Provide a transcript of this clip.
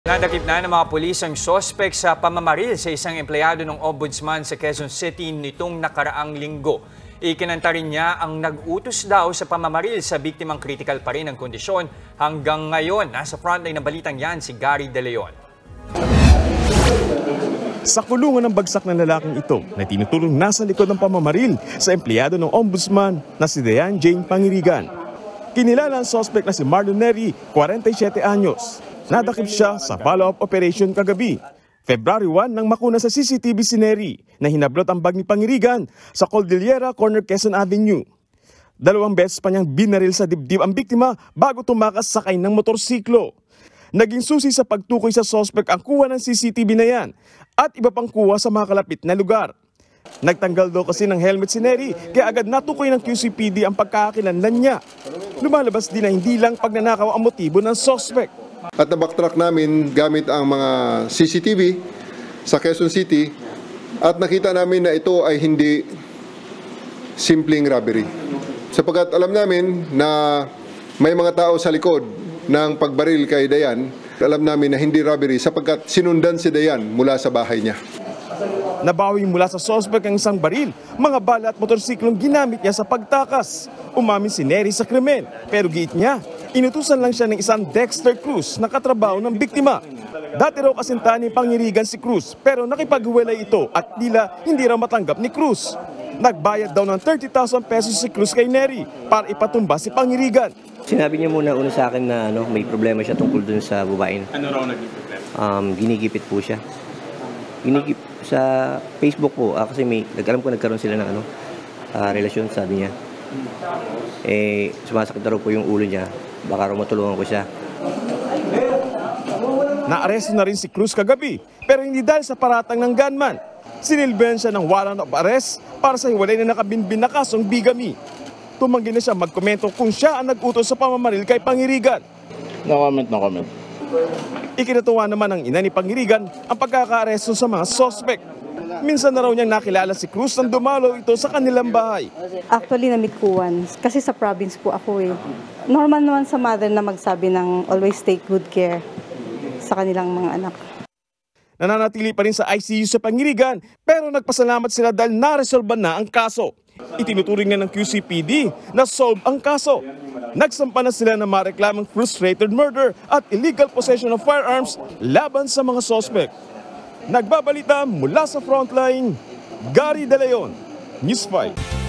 Nadakip na ng mga pulis ang sospek sa pamamaril sa isang empleyado ng Ombudsman sa Quezon City nitong nakaraang linggo. Ikinanta rin niya ang nag-utos daw sa pamamaril sa biktimang critical pa rin ang kondisyon. Hanggang ngayon, nasa frontline ng balitang yan si Gary De Leon. Sa kulungan ng bagsak ng lalaking ito na tinutulong nasa likod ng pamamaril sa empleyado ng Ombudsman na si Diane Jane Pangirigan. Kinilala ang sospek na si Marlon Neri, 47 anyos. Nadakip siya sa follow-up operation kagabi. February 1 nang makuna sa CCTV si Neri na hinablot ang bag ni Pangirigan sa Cordillera Corner Quezon Avenue. 2 beses pa niyang binaril sa dibdib ang biktima bago tumakas sakay ng motorsiklo. Naging susi sa pagtukoy sa sospek ang kuha ng CCTV na yan at iba pang kuha sa mga kalapit na lugar. Nagtanggal daw kasi ng helmet si Neri kaya agad natukoy ng QCPD ang pagkakakilanlan niya. Lumalabas din na hindi lang pagnanakaw ang motibo ng sospek. At na-backtrack namin gamit ang mga CCTV sa Quezon City at nakita namin na ito ay hindi simpleng robbery. Sapagkat alam namin na may mga tao sa likod ng pagbaril kay Dayan, alam namin na hindi robbery sapagkat sinundan si Dayan mula sa bahay niya. Nabawi mula sa sospek ang isang baril, mga bala at motorsiklong ginamit niya sa pagtakas. Umamin si Neri sa krimen, pero giit niya, inutusan lang siya ng isang Dexter Cruz na katrabaho ng biktima. Dati raw kasintahan ni Pangirigan si Cruz, pero nakipaghiwalay ito at tila hindi raw matanggap ni Cruz. Nagbayad daw ng 30,000 pesos si Cruz kay Neri para ipatumba si Pangirigan. Sinabi niya muna sa akin na may problema siya tungkol dun sa babae. Ano raw naging problema? Ginigipit po siya. Sa Facebook po, kasi alam ko nagkaroon sila ng relasyon, sabi niya. Sumasakit na raw po yung ulo niya, baka raw matulungan ko siya. Naaresto na rin si Cruz kagabi, pero hindi dahil sa paratang ng gunman. Sinilbihan siya ng warrant of arrest para sa hiwalay na nakabinbin na kasong bigamy. Tumanggi na siya magkomento kung siya ang nag-utos sa pamamaril kay Pangirigan. No comment. Ikinatuwa naman ng ina ni Pangirigan ang pagkakaaresto sa mga sospek. Minsan na raw niyang nakilala si Cruz nang dumalo ito sa kanilang bahay. Actually, na-meet ko once. Kasi sa province po ako eh. Normal naman sa mother na magsabi ng always take good care sa kanilang mga anak. Nananatili pa rin sa ICU sa Pangirigan pero nagpasalamat sila dahil naresolba na ang kaso. Itinuturing na ng QCPD na solve ang kaso. Nagsampa na sila ng mareklamang frustrated murder at illegal possession of firearms laban sa mga sospek. Nagbabalita mula sa frontline, Gary De Leon, News 5.